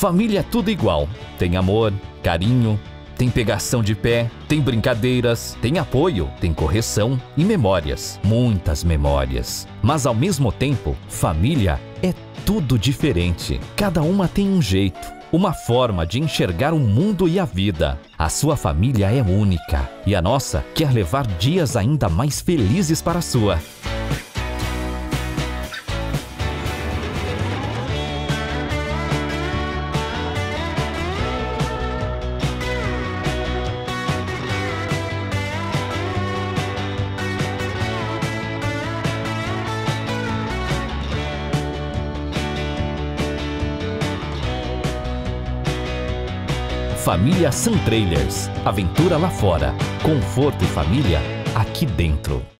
Família é tudo igual. Tem amor, carinho, tem pegação de pé, tem brincadeiras, tem apoio, tem correção e memórias. Muitas memórias. Mas ao mesmo tempo, família é tudo diferente. Cada uma tem um jeito, uma forma de enxergar o mundo e a vida. A sua família é única e a nossa quer levar dias ainda mais felizes para a sua. Família Sun Trailers. Aventura lá fora. Conforto e família aqui dentro.